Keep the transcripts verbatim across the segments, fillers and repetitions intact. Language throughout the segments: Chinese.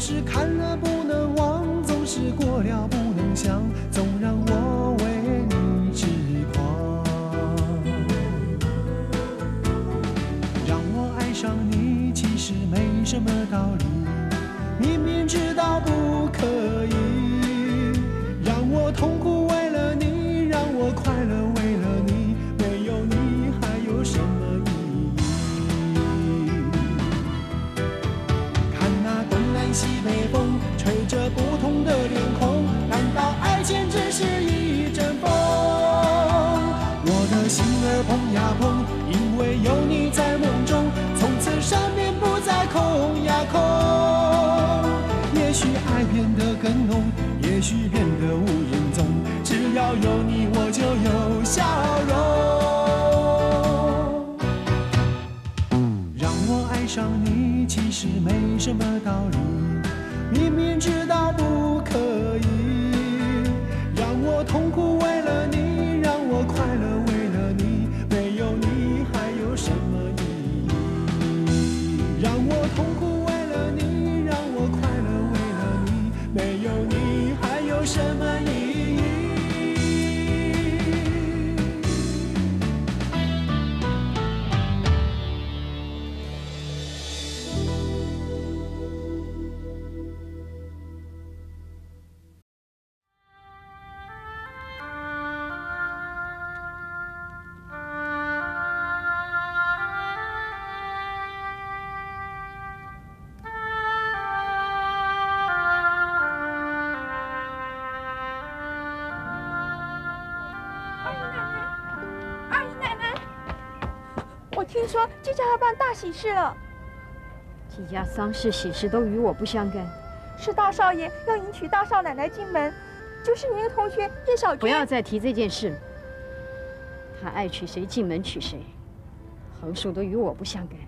是看了不能忘，总是过了不能想，总让我为你痴狂。让我爱上你，其实没什么道理，明明知道不可以。让我痛苦为了你，让我快乐为了你，没有你还有什么意义？看那东南西北风，吹着不同的脸孔，难道爱情只是一阵风？我的心儿碰呀碰，因为有你在梦中，从此上面不再空呀空。也许爱变得更浓，也许变得无影踪，只要有你我就有笑容。让我爱上你，其实没什么道理，明明知道不可以。让我痛苦为了你，让我快乐为了你，没有你还有什么意义？让我痛苦为了你，让我快乐为了你，没有你还有什么意义？ 听说这家要办大喜事了， 这家丧事喜事都与我不相干。 是大少爷要迎娶大少奶奶进门，就是你那个同学叶小娟。 不要再提这件事了。他爱娶谁进门娶谁，横竖都与我不相干。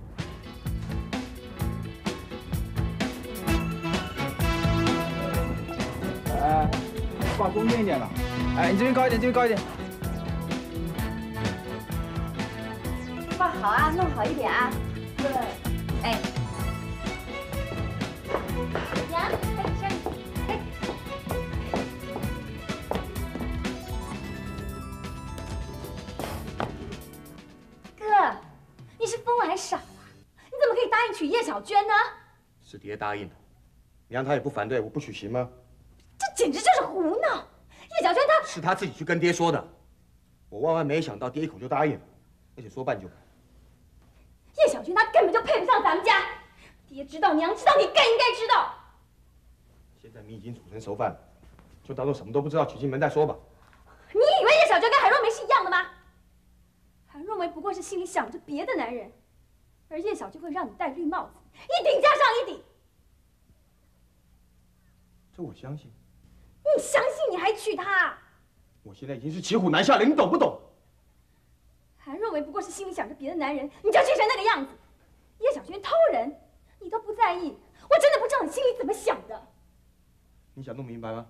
哎，放中间一点了。哎，你这边高一点，这边高一点。 放好啊，弄好一点啊。对，哎，娘，哎，小雨，哎，哥，你是疯了还是傻了？你怎么可以答应娶叶小娟呢？ 是爹答应的，娘她也不反对，我不娶行吗？ 这简直就是胡闹！叶小娟她是她自己去跟爹说的，我万万没想到爹一口就答应了，而且说办就办。 叶小娟她根本就配不上咱们家，爹知道，娘知道，你更应该知道。 现在米已经煮成熟饭了，就当做什么都不知道，娶进门再说吧。 你以为叶小娟跟韩若梅是一样的吗？韩若梅不过是心里想着别的男人，而叶小娟会让你戴绿帽子，一顶加上一顶。 这我相信。 你相信你还娶她？ 我现在已经是骑虎难下了，你懂不懂？ 韩若梅不过是心里想着别的男人，你就气成那个样子。叶小娟偷人，你都不在意，我真的不知道你心里怎么想的。 你想弄明白吗？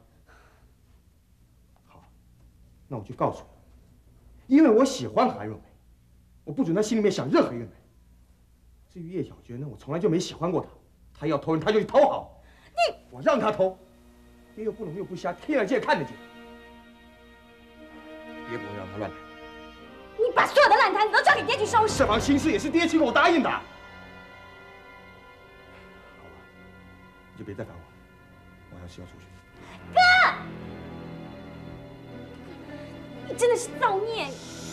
好，那我就告诉你，因为我喜欢韩若梅，我不准她心里面想任何一个男人。至于叶小娟呢，我从来就没喜欢过她，她要偷人，她就去偷好。你，我让她偷，爹又不聋又不瞎，天眼见看得见，爹不会让她乱来。 你把所有的烂摊子都交给爹去收拾。 这房亲事也是爹亲给我答应的。好了，你就别再烦我了，我还有事要出去。 哥，你真的是造孽！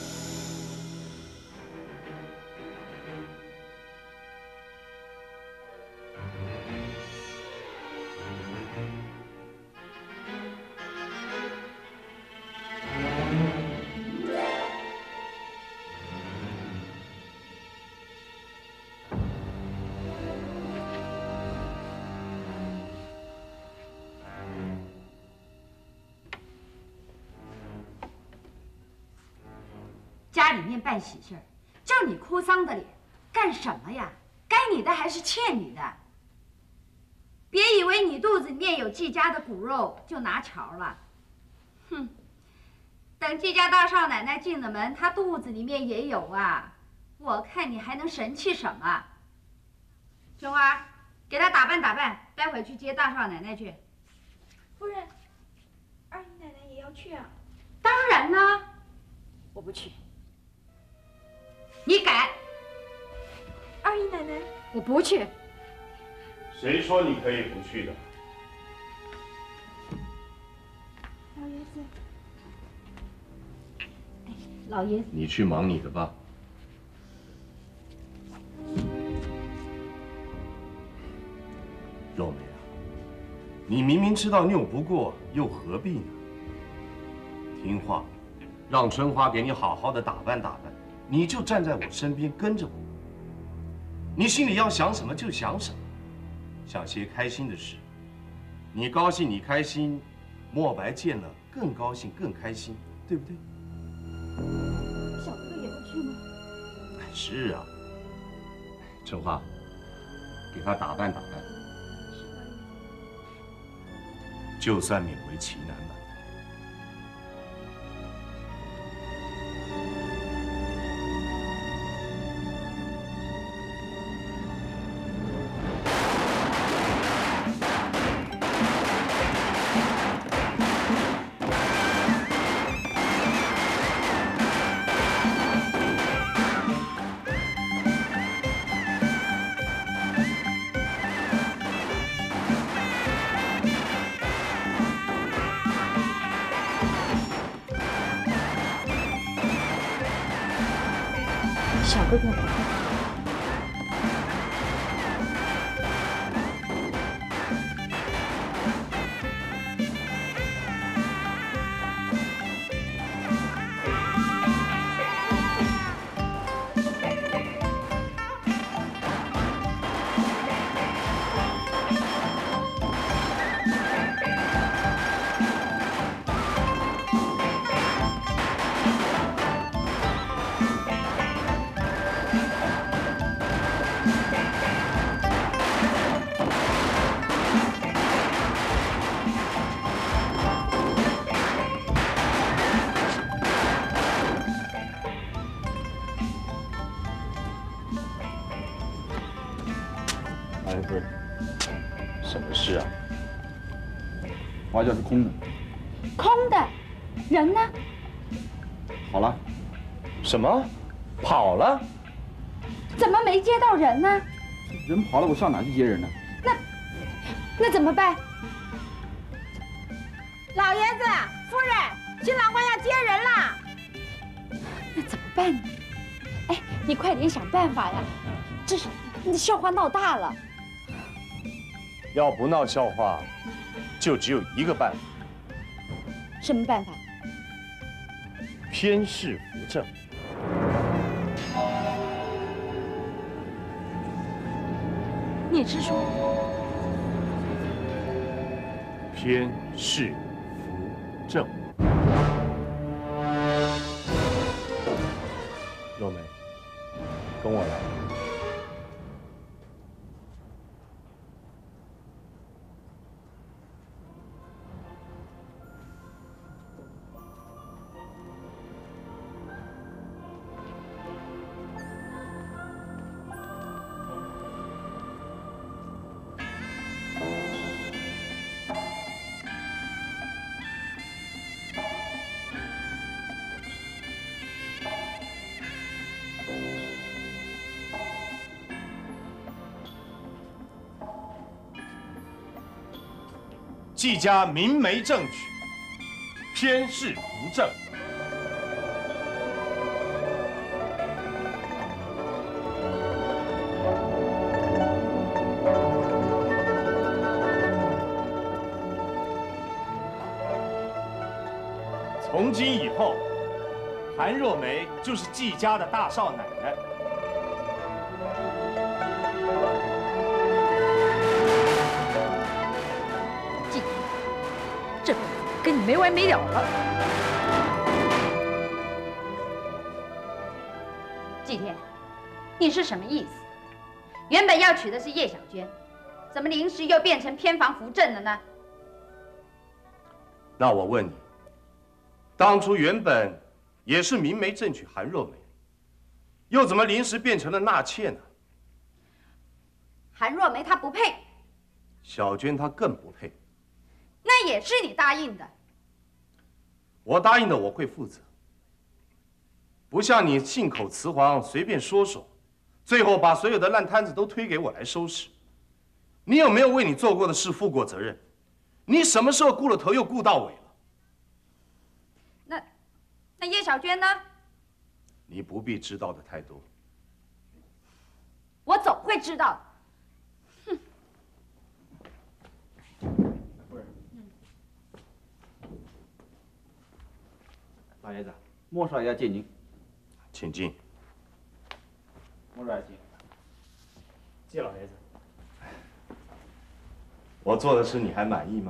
家里面办喜事儿，就你哭丧的脸，干什么呀？该你的还是欠你的。别以为你肚子里面有季家的骨肉就拿瞧了，哼！等季家大少奶奶进了门，她肚子里面也有啊。我看你还能神气什么？春花， 给他打扮打扮，待会去接大少奶奶去。 夫人，二姨奶奶也要去啊？ 当然啦， 我不去。 你敢？ 二姨奶奶， 我不去。 谁说你可以不去的？ 老爷子。 老爷子， 你去忙你的吧。肉梅啊，你明明知道拗不过，又何必呢？听话，让春花给你好好的打扮打扮，你就站在我身边跟着我。你心里要想什么就想什么，想些开心的事。你高兴，你开心，墨白见了更高兴更开心，对不对？ 小哥哥也要去吗？ 是啊，春花，给他打扮打扮，就算勉为其难吧。 小哥哥。 哎，不是，什么事啊？ 花轿是空的。 空的，人呢？ 好了。 什么？跑了？ 怎么没接到人呢？ 人跑了，我上哪去接人呢？ 那那怎么办？ 老爷子，夫人，新郎官要接人啦！ 那怎么办呢？哎，你快点想办法呀！这是你的笑话闹大了。 要不闹笑话，就只有一个办法： 什么办法？ 偏侍扶正。 你是说偏侍扶正？肉梅，跟我来。季家明媒正娶，偏侍扶正。从今以后，韩若梅就是季家的大少奶奶。 这辈子跟你没完没了了。 季天，你是什么意思？原本要娶的是叶小娟，怎么临时又变成偏房扶正了呢？ 那我问你，当初原本也是明媒正娶韩若梅，又怎么临时变成了纳妾呢？ 韩若梅她不配。 小娟她更不配。 那也是你答应的。 我答应的我会负责，不像你信口雌黄，随便说说，最后把所有的烂摊子都推给我来收拾。你有没有为你做过的事负过责任？你什么时候顾了头又顾到尾了？ 那，那叶小娟呢？ 你不必知道的太多。 我总会知道的。哼。 夫人，老爷子，莫少爷见您。 请进。 莫少爷请。谢老爷子。 我做的事你还满意吗？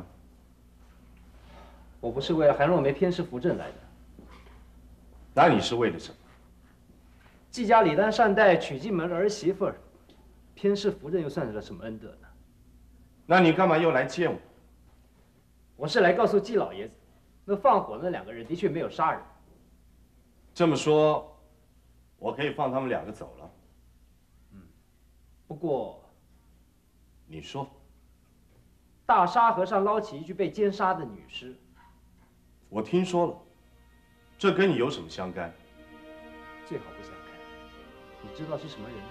我不是为了韩若梅偏师扶正来的。 那你是为了什么？ 季家礼单善待，娶进门儿媳妇儿，偏师扶正又算是了什么恩德呢？ 那你干嘛又来见我？ 我是来告诉季老爷子，那放火那两个人的确没有杀人。 这么说，我可以放他们两个走了。 嗯，不过， 你说。 大沙河上捞起一具被奸杀的女尸， 我听说了，这跟你有什么相干？ 最好不相干。你知道是什么人吗？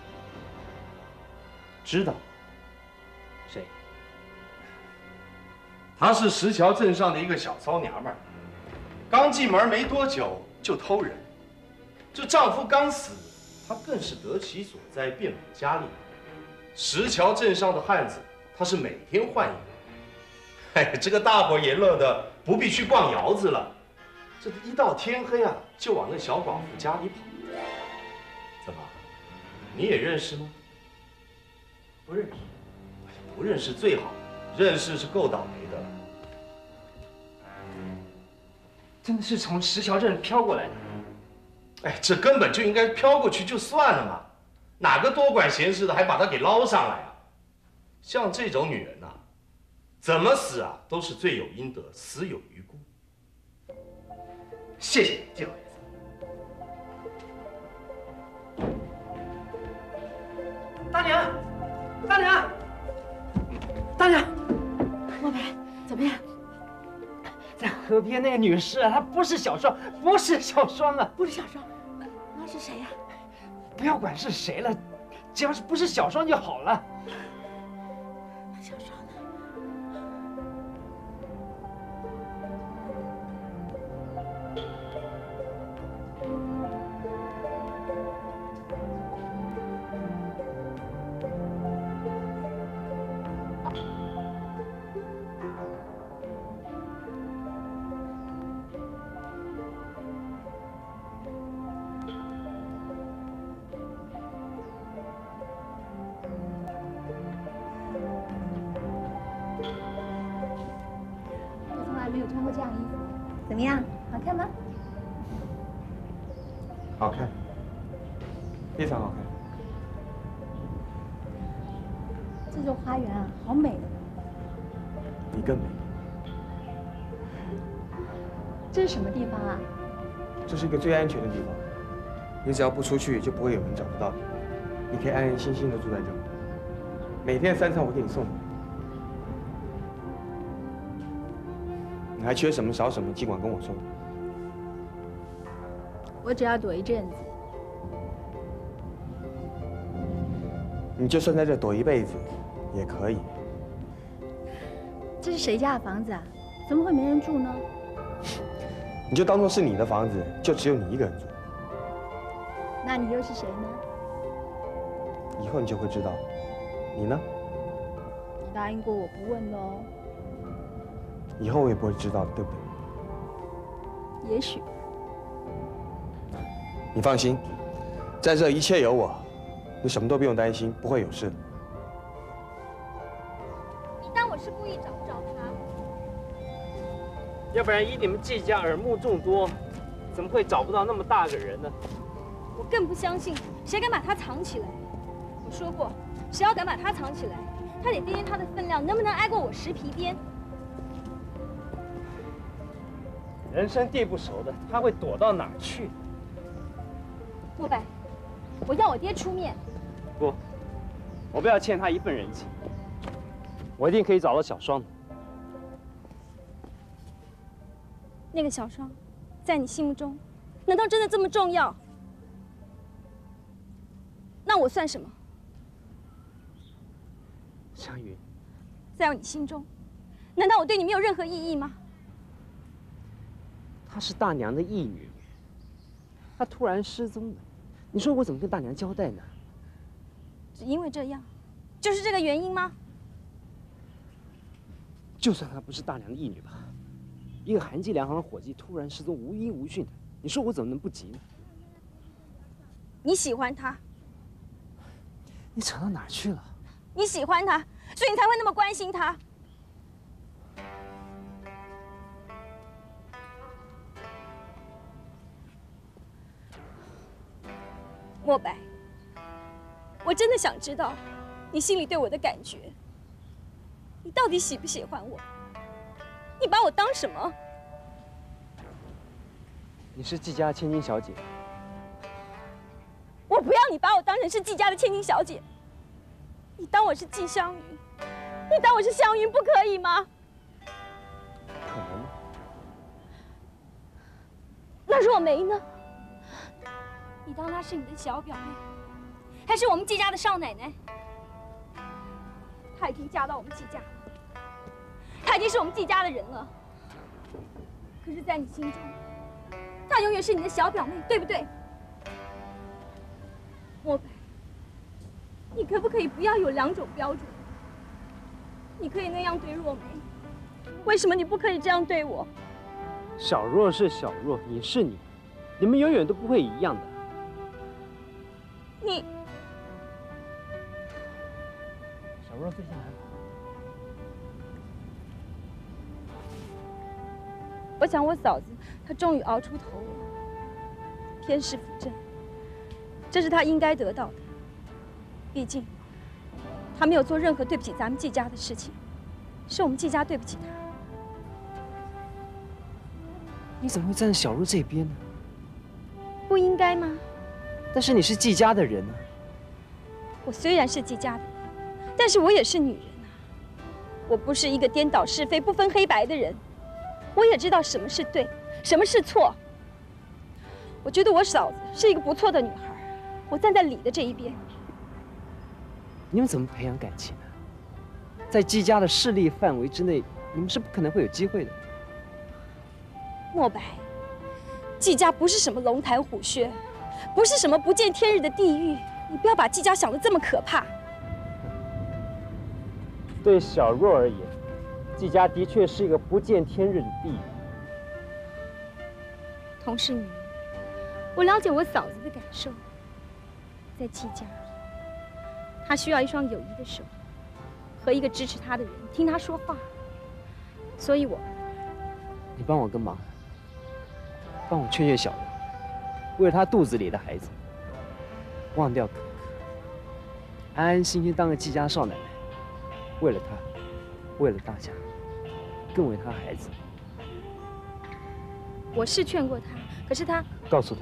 知道。 谁？ 她是石桥镇上的一个小骚娘们儿，刚进门没多久就偷人。这丈夫刚死，她更是得其所在，变本加厉。石桥镇上的汉子。他是每天换一个，哎，这个大伙也乐得不必去逛窑子了，这一到天黑啊，就往那小寡妇家里跑。怎么，你也认识吗？ 不认识。 不认识最好，认识是够倒霉的了。 真的是从石桥镇飘过来的。 哎，这根本就应该飘过去就算了嘛，哪个多管闲事的还把她给捞上来啊？像这种女人呐、啊，怎么死啊都是罪有应得，死有余辜。 谢谢你，季老爷子。大娘，大娘，大娘， 莫白，怎么样？ 在河边那个女尸啊，她不是小双，不是小双啊， 不是小双，那是谁呀、啊？ 不要管是谁了，只要是不是小双就好了。 小双呢？ 没有穿过这样衣服，怎么样？好看吗？ 好看，非常好看。 这座花园啊，好美。 你更美。 这是什么地方啊？ 这是一个最安全的地方，你只要不出去，就不会有人找不到你。你可以安安心心的住在这儿。每天三餐我给你送你。你还缺什么少什么，尽管跟我说。 我只要躲一阵子。 你就算在这躲一辈子，也可以。 这是谁家的房子啊？怎么会没人住呢？ 你就当做是你的房子，就只有你一个人住。 那你又是谁呢？ 以后你就会知道。你呢？ 你答应过我不问喽。 以后我也不会知道的，对不对？ 也许。 你放心，在这一切有我，你什么都不用担心，不会有事。 你当我是故意找不着他？ 要不然以你们季家耳目众多，怎么会找不到那么大个人呢？ 我更不相信，谁敢把他藏起来？我说过，谁要敢把他藏起来，他得掂掂他的分量，能不能挨过我十皮鞭？ 人生地不熟的，他会躲到哪儿去？ 莫白，我要我爹出面。 不， 我不要欠他一份人情，我一定可以找到小双的。 那个小双，在你心目中，难道真的这么重要？那我算什么？ 湘云， 在你心中，难道我对你没有任何意义吗？ 她是大娘的义女，她突然失踪了，你说我怎么跟大娘交代呢？ 只因为这样，就是这个原因吗？ 就算她不是大娘的义女吧，一个韩记粮行的伙计突然失踪，无音无讯的，你说我怎么能不急呢？ 你喜欢他， 你扯到哪儿去了？ 你喜欢他，所以你才会那么关心他。莫白，我真的想知道你心里对我的感觉。你到底喜不喜欢我？你把我当什么？ 你是季家千金小姐。 我不要你把我当成是季家的千金小姐。你当我是季湘云，你当我是湘云，不可以吗？ 可能。 那若梅呢？你当她是你的小表妹，还是我们季家的少奶奶？她已经嫁到我们季家了，她已经是我们季家的人了。可是，在你心中，她永远是你的小表妹，对不对？莫白，你可不可以不要有两种标准？你可以那样对若梅，为什么你不可以这样对我？ 小若是小若，你是你，你们永远都不会一样的。 你， 小若最近还好？ 我想我嫂子她终于熬出头了，天师扶正，这是她应该得到的。毕竟，她没有做任何对不起咱们季家的事情，是我们季家对不起她。 你怎么会站在小若这边呢？ 不应该吗？ 但是你是季家的人啊。 我虽然是季家的人，但是我也是女人啊。我不是一个颠倒是非、不分黑白的人。我也知道什么是对，什么是错。我觉得我嫂子是一个不错的女孩，我站在理的这一边。 你们怎么培养感情呢？在季家的势力范围之内，你们是不可能会有机会的。 莫白，季家不是什么龙潭虎穴，不是什么不见天日的地狱，你不要把季家想得这么可怕。 对小若而言，季家的确是一个不见天日的地狱。 同是女人，我了解我嫂子的感受。在季家，她需要一双友谊的手，和一个支持她的人，听她说话。所以我， 你帮我个忙，帮我劝劝小若，为了她肚子里的孩子，忘掉可可，安安心心当个季家少奶奶，为了她，为了大家，更为她孩子。 我是劝过她，可是她告诉她，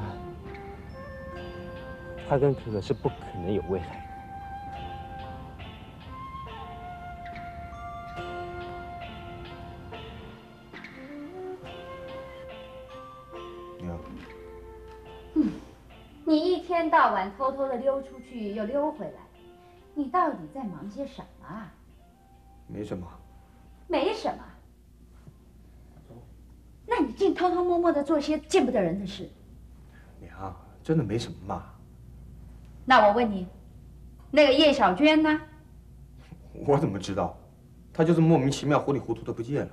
她跟可可是不可能有未来。 娘， 嗯，你一天到晚偷偷的溜出去又溜回来，你到底在忙些什么啊？ 没什么。 没什么。那你竟偷偷摸摸的做些见不得人的事。 娘，真的没什么嘛。 那我问你，那个叶小娟呢？ 我怎么知道？她就是莫名其妙、糊里糊涂的不见了。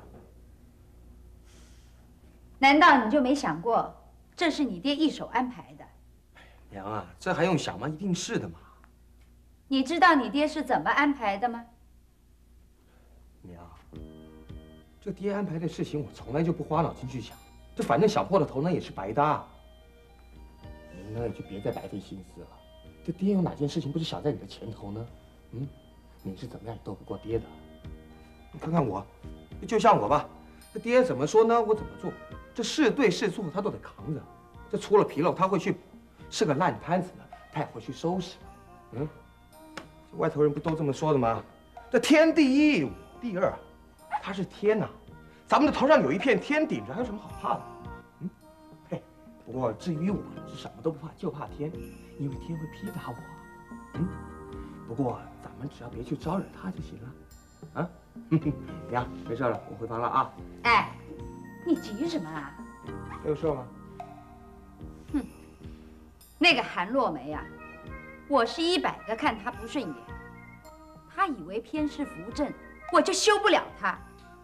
难道你就没想过，这是你爹一手安排的？ 娘啊，这还用想吗？一定是的嘛。 你知道你爹是怎么安排的吗？ 娘，这爹安排的事情我从来就不花脑筋去想，这反正想破了头那也是白搭。您呢就别再白费心思了，这爹有哪件事情不是想在你的前头呢？嗯，你是怎么样也斗不过爹的。你看看我，就像我吧，这爹怎么说呢，我怎么做，这是对是错他都得扛着。这出了纰漏他会去，是个烂摊子呢，他也会去收拾。嗯， 外头人不都这么说的吗？这天第一，我第二，他是天呐，咱们的头上有一片天顶着，还有什么好怕的？嗯，嘿，不过至于我是什么都不怕，就怕天，因为天会批打我。嗯，不过咱们只要别去招惹他就行了。啊，娘，没事了，我回房了啊。 哎，你急什么啊？ 有事吗？ 哼，那个韩若梅呀、啊，我是一百个看她不顺眼。她以为偏师扶正，我就休不了她。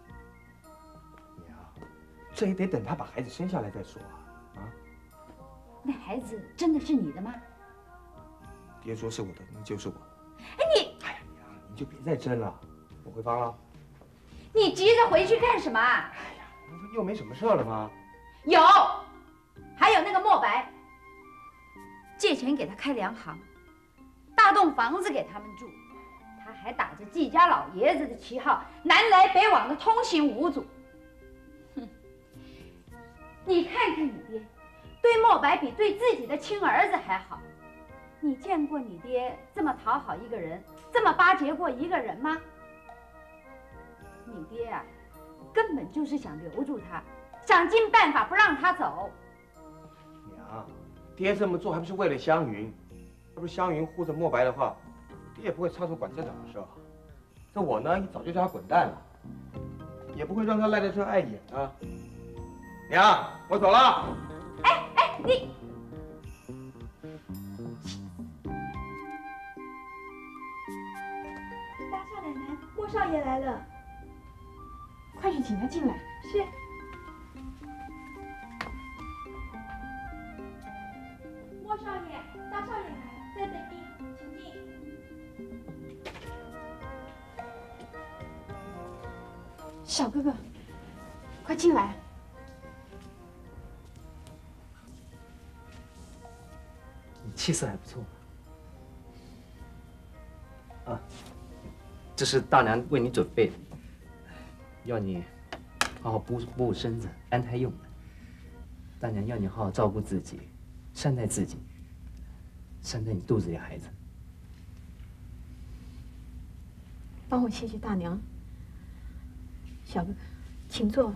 娘，这也得等她把孩子生下来再说啊。啊？ 那孩子真的是你的吗？ 爹说是我的，那就是我的。 哎你， 哎呀，娘，你就别再争了，我回房了。 你急着回去干什么？哎呀，又没什么事了吗？ 有，还有那个莫白，借钱给他开粮行，大栋房子给他们住，他还打着季家老爷子的旗号，南来北往的通行无阻。哼，你看看你爹，对莫白比对自己的亲儿子还好。你见过你爹这么讨好一个人，这么巴结过一个人吗？你爹啊，根本就是想留住他，想尽办法不让他走。 娘，爹这么做还不是为了湘云？要不是湘云护着莫白的话，爹也不会插手管这档子事。这我呢，早就叫他滚蛋了，也不会让他赖在这碍眼啊。娘，我走了。 哎哎，你。 大少奶奶，莫少爷来了。 快去请他进来。 是。莫少爷，大少爷来了，在等您，请进。 小哥哥，快进来。 你气色还不错。啊，这是大娘为你准备的。要你好好补补身子，安胎用的。大娘要你好好照顾自己，善待自己，善待你肚子里的孩子。 帮我谢谢大娘。小哥哥，请坐。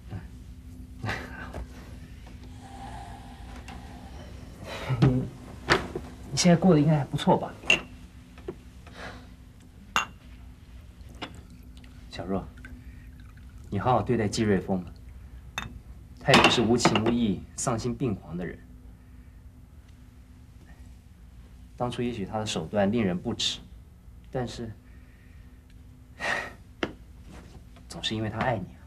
你你现在过得应该还不错吧？小若。你好好对待季瑞峰，他也不是无情无义、丧心病狂的人。当初也许他的手段令人不齿，但是总是因为他爱你啊。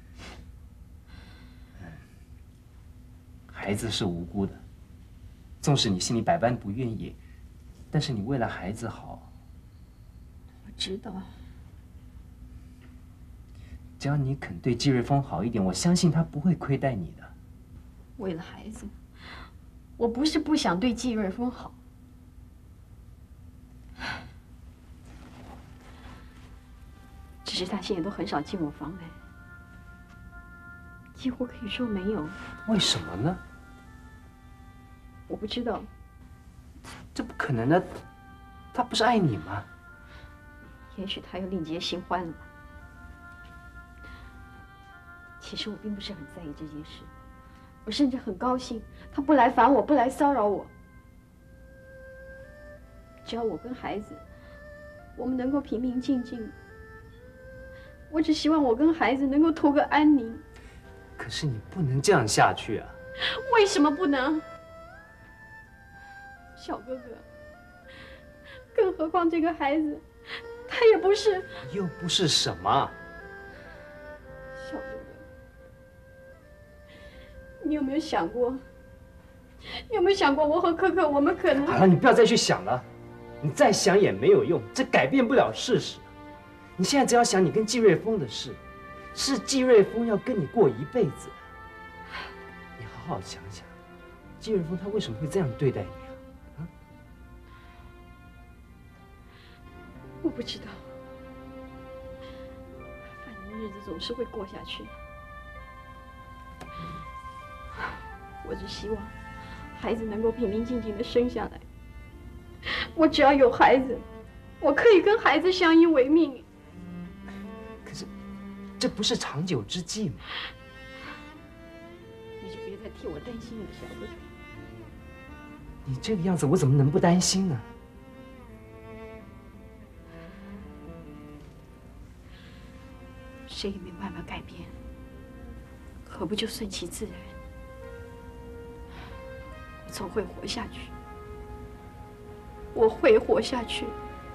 孩子是无辜的，纵使你心里百般不愿意，但是你为了孩子好。 我知道。 只要你肯对季瑞峰好一点，我相信他不会亏待你的。 为了孩子，我不是不想对季瑞峰好，只是他现在都很少进我房来，几乎可以说没有。 为什么呢？ 我不知道。 这不可能的，他不是爱你吗？ 也许他又另结新欢了吧。其实我并不是很在意这件事，我甚至很高兴他不来烦我，不来骚扰我。只要我跟孩子，我们能够平平静静，我只希望我跟孩子能够图个安宁。 可是你不能这样下去啊！ 为什么不能？小哥哥，更何况这个孩子，他也不是…… 又不是什么？ 小哥哥。你有没有想过？你有没有想过，我和可可，我们可能…… 好了，你不要再去想了，你再想也没有用，这改变不了事实。你现在只要想你跟季瑞峰的事，是季瑞峰要跟你过一辈子。你好好想想，季瑞峰他为什么会这样对待你啊？啊？ 我不知道，反正日子总是会过下去。我只希望孩子能够平平静静的生下来。我只要有孩子， 我可以跟孩子相依为命。 可是，这不是长久之计吗？ 你就别再替我担心了，小薇。 你这个样子，我怎么能不担心呢？ 谁也没办法改变，何不就顺其自然？我总会活下去，我会活下去。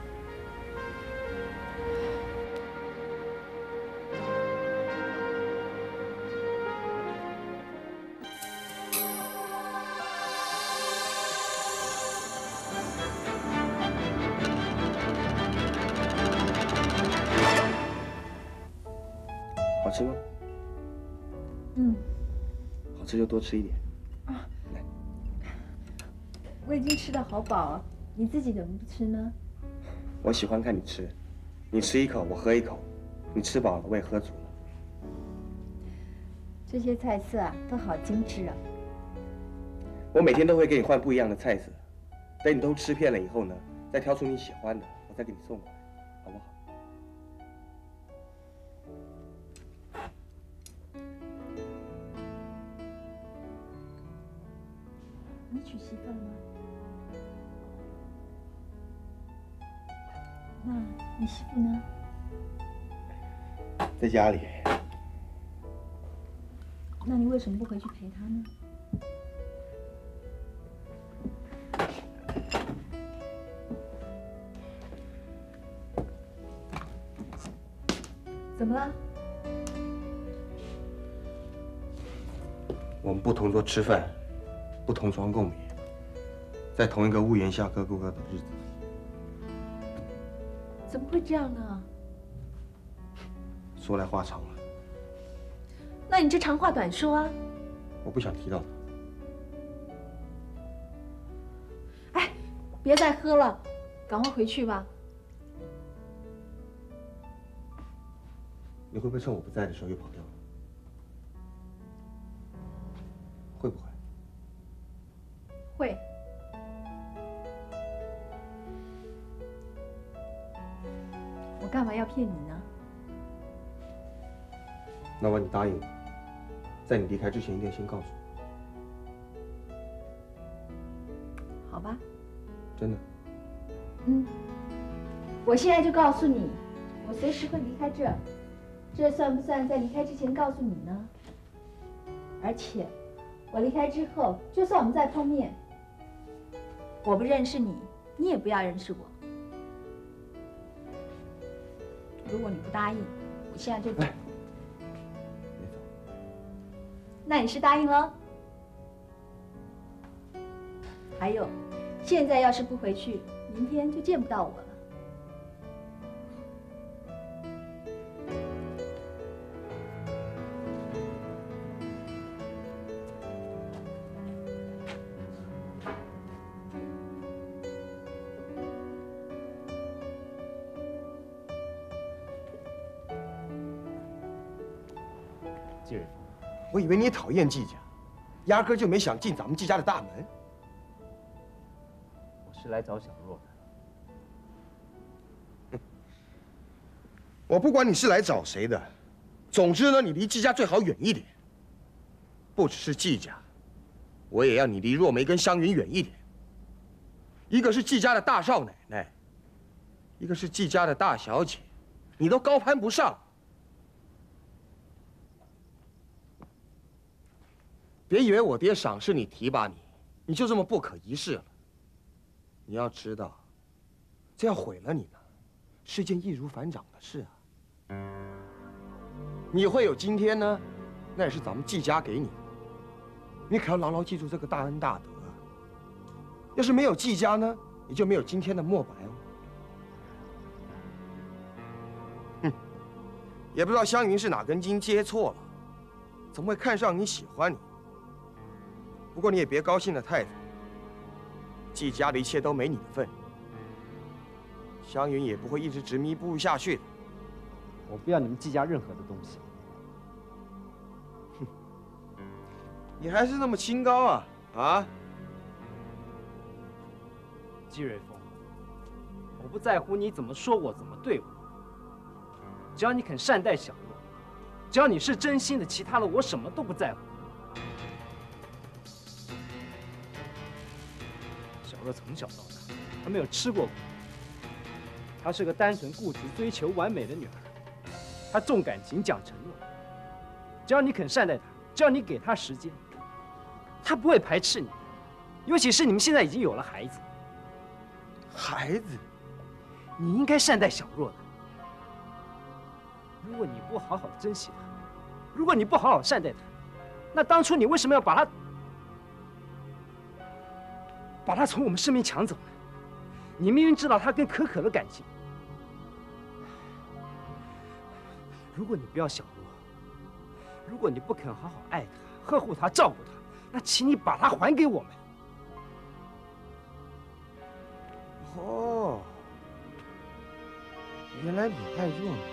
好吃吗？ 嗯， 好吃就多吃一点。 啊， 来， 我已经吃得好饱了，你自己怎么不吃呢？ 我喜欢看你吃，你吃一口，我喝一口，你吃饱了，我也喝足了。 这些菜色啊，都好精致啊。 我每天都会给你换不一样的菜色，等你都吃遍了以后呢，再挑出你喜欢的，我再给你送过来，好不好？ 你娶媳妇了吗？那你媳妇呢？ 在家里。 那你为什么不回去陪她呢？怎么了？ 我们不同桌吃饭，不同床共眠，在同一个屋檐下各过各的日子。 怎么会这样呢？ 说来话长了， 那你就长话短说啊！ 我不想提到他。 哎，别再喝了，赶快回去吧。 你会不会趁我不在的时候又跑掉了？会不会？ 会。我干嘛要骗你呢？ 那么你答应我，在你离开之前一定要先告诉我。 好吧。 真的。 嗯。我现在就告诉你，我随时会离开这儿。这算不算在离开之前告诉你呢？而且，我离开之后，就算我们再碰面，我不认识你，你也不要认识我。如果你不答应，我现在就走。 别走。 那你是答应了？还有，现在要是不回去，明天就见不到我了。 季瑞峰， 我以为你讨厌季家，压根就没想进咱们季家的大门。 我是来找小若的。 我不管你是来找谁的，总之呢，你离季家最好远一点。不只是季家，我也要你离若梅跟湘云远一点。一个是季家的大少奶奶，一个是季家的大小姐，你都高攀不上。别以为我爹赏识你、提拔你，你就这么不可一世了。你要知道，这要毁了你呢，是件易如反掌的事啊。你会有今天呢，那也是咱们季家给你的。你可要牢牢记住这个大恩大德啊！要是没有季家呢，也就没有今天的墨白哦。哼，也不知道湘云是哪根筋接错了，怎么会看上你、喜欢你？不过你也别高兴得太早，季家的一切都没你的份，湘云也不会一直执迷不悟下去的。 我不要你们季家任何的东西。 哼，你还是那么清高啊啊！ 季瑞峰， 我不在乎你怎么说我，怎么对我。只要你肯善待小若，只要你是真心的，其他的我什么都不在乎。小若从小到大，她没有吃过苦。她是个单纯固执、追求完美的女孩。她重感情、讲承诺。只要你肯善待她，只要你给她时间，她不会排斥你。尤其是你们现在已经有了孩子。 孩子， 你应该善待小若的。如果你不好好珍惜她，如果你不好好善待她，那当初你为什么要把她把她从我们身边抢走呢？你明明知道她跟可可的感情。如果你不要小若，如果你不肯好好爱她、呵护她、照顾她，那请你把她还给我们。 哦，原来你爱若梅，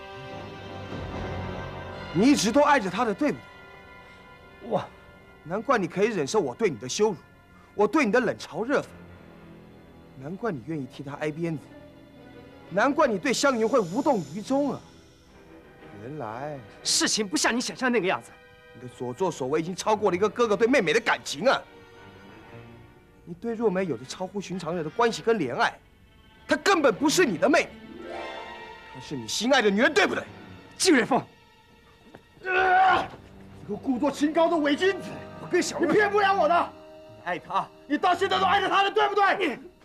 你一直都爱着她的，对不对？哇，难怪你可以忍受我对你的羞辱，我对你的冷嘲热讽。难怪你愿意替她挨鞭子，难怪你对湘云会无动于衷啊！原来事情不像你想象那个样子， 你的所作所为已经超过了一个哥哥对妹妹的感情啊！你对若梅有着超乎寻常人的关系跟怜爱，她根本不是你的妹妹，她是你心爱的女人，对不对？ 季瑞凤， 呃，这个故作清高的伪君子，我跟小若，你骗不了我的。你爱她，你到现在都爱着她了，对不对？你。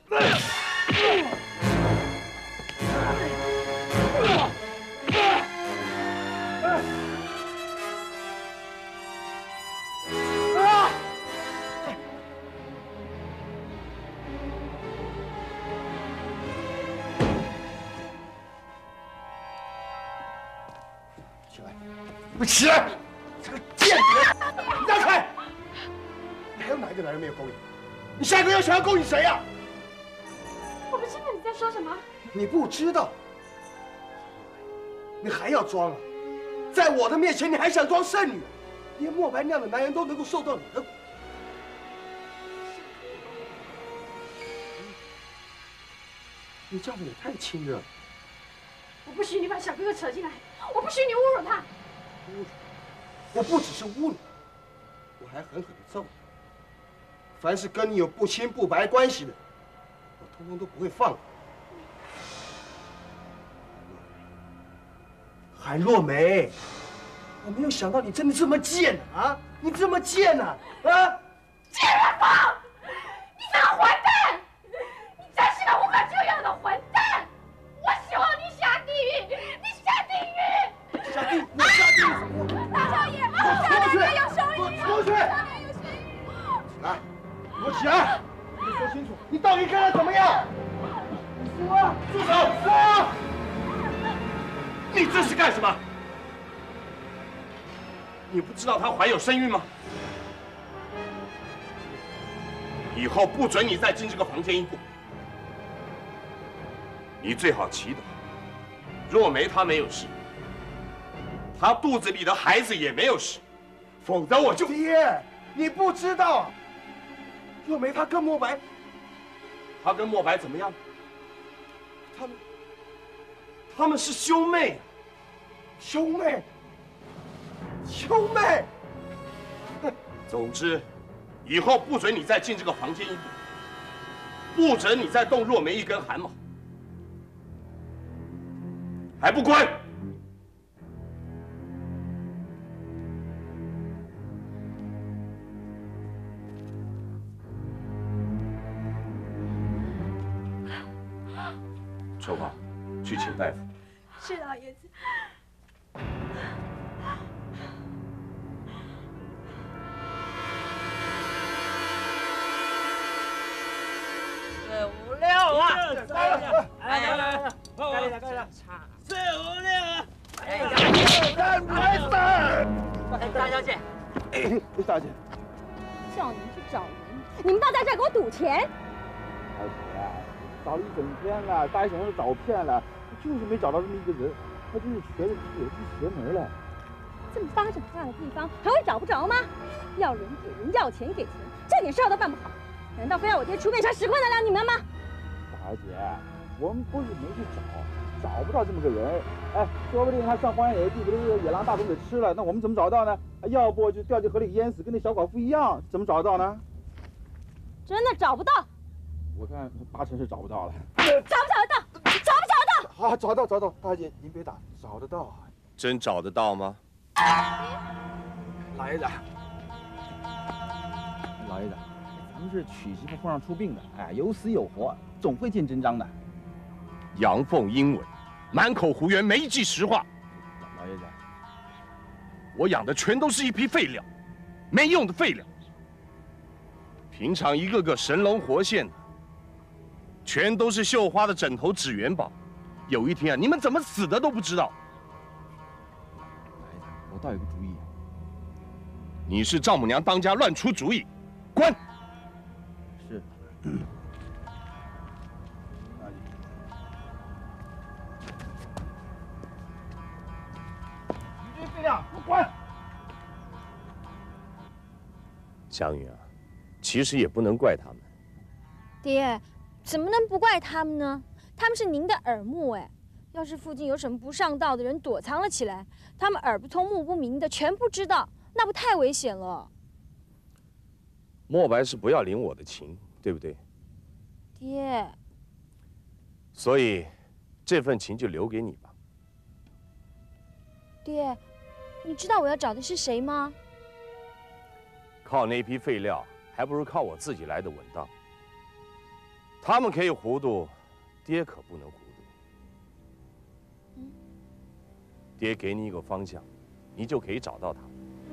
起来！你起来！这个贱人，你让开！你还有哪一个男人没有勾引？你下一个又想要勾引谁呀？ 我不清楚你在说什么。 你不知道，你还要装啊？在我的面前，你还想装圣女？连莫白那样的男人都能够受到你的。你叫的也太亲热了。 我不许你把小哥哥扯进来，我不许你侮辱他。 侮辱？我不只是侮辱，我还狠狠的揍你。凡是跟你有不清不白关系的，我通通都不会放过。韩若梅，我没有想到你真的这么贱啊！你这么贱呐！啊！ 季瑞凤，你这个混蛋！你真是个无可救药的混蛋！我希望你下地狱！你下地狱！ 下地！我下地狱！ 大少爷，下面也有手语！ 出去！来，给我起来！你说清楚，你到底跟他怎么样？你说啊！住手！说！ 你这是干什么？你不知道她怀有身孕吗？以后不准你再进这个房间一步。你最好祈祷，若梅她没有事，她肚子里的孩子也没有事，否则我就…… 爹，你不知道，若梅她跟莫白， 她跟莫白怎么样？ 他们。 他们是兄妹， 兄妹，兄妹。 总之，以后不准你再进这个房间一步，不准你再动若梅一根汗毛，还不滚！秋华，去请大夫。 是老爷子。 四五六啊！ 来来来来来， 干一下，干一下！ 四五六啊！ 哎，来来来！ 哎，大小姐， 哎，大姐， 叫你们去找人，你们倒在这儿给我赌钱！ 大姐，找了一整天了，大家想要找骗了，就是没找到这么一个人，他真是学的有进邪门了。 这么巴掌大的地方还会找不着吗？要人给人，要钱给钱，这点事儿都办不好，难道非要我爹出面杀石宽得了你们吗？ 大姐， 我们不是没去找，找不到这么个人。哎，说不定他上荒野野地给那个野狼大虫给吃了，那我们怎么找到呢？要不就掉进河里淹死，跟那小寡妇一样，怎么找到呢？ 真的找不到？ 我看八成是找不到了。 找不找得到？找不找得到？ 好，找到找到，大姐您别打，找得到。 真找得到吗？ 老爷子，老爷子，咱们是娶媳妇碰上出殡的，哎，有死有活，总会见真章的。 阳奉阴违，满口胡言，没一句实话。 老爷子， 我养的全都是一批废料，没用的废料。平常一个个神龙活现的，全都是绣花的枕头、纸元宝。有一天啊，你们怎么死的都不知道。 老爷子，我倒有个主意。 你是丈母娘当家，乱出主意，滚！ 是。一堆废料，给我滚！ 湘云啊，其实也不能怪他们。 爹，怎么能不怪他们呢？他们是您的耳目哎，要是附近有什么不上道的人躲藏了起来，他们耳不通目不明的全不知道，那不太危险了。 莫白是不要领我的情，对不对？ 爹， 所以这份情就留给你吧。 爹，你知道我要找的是谁吗？ 靠那批废料，还不如靠我自己来的稳当。他们可以糊涂，爹可不能糊涂。 嗯， 爹给你一个方向，你就可以找到他。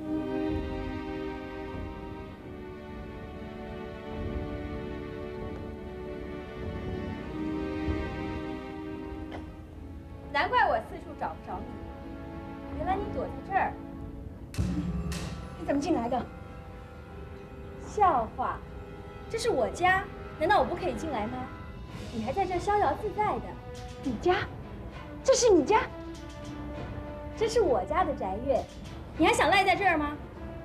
难怪我四处找不着你，原来你躲在这儿。你怎么进来的？笑话，这是我家，难道我不可以进来吗？你还在这逍遥自在的。你家？这是你家？这是我家的宅院，你还想赖在这儿吗？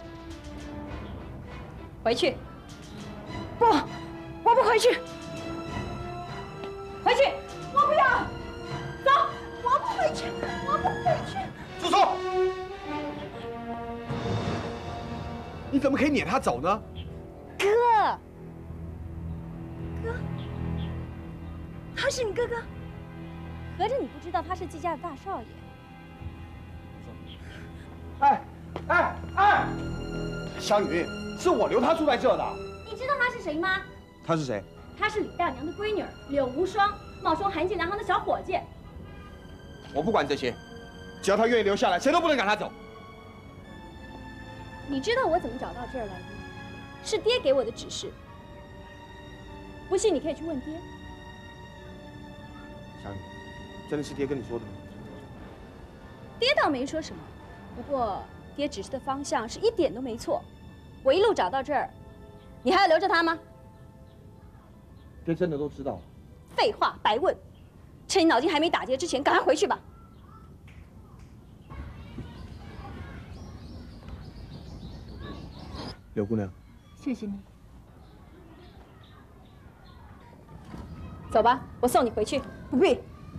回去。不，我不回去。回去，我不要。走，我不回去，我不回去。 住手！你怎么可以撵他走呢？ 哥，哥，他是你哥哥？合着你不知道他是季家的大少爷？ 哎哎哎！湘云，是我留他住在这的。 你知道他是谁吗？ 他是谁？ 他是李大娘的闺女柳无双，冒充韩进良行的小伙计。 我不管这些，只要他愿意留下来，谁都不能赶他走。 你知道我怎么找到这儿来的吗？是爹给我的指示。不信你可以去问爹。 湘云，真的是爹跟你说的吗？ 爹倒没说什么，不过爹指示的方向是一点都没错。我一路找到这儿，你还要留着他吗？ 爹真的都知道了。 废话，白问。趁你脑筋还没打结之前，赶快回去吧。 柳姑娘， 谢谢你。 走吧，我送你回去。不必。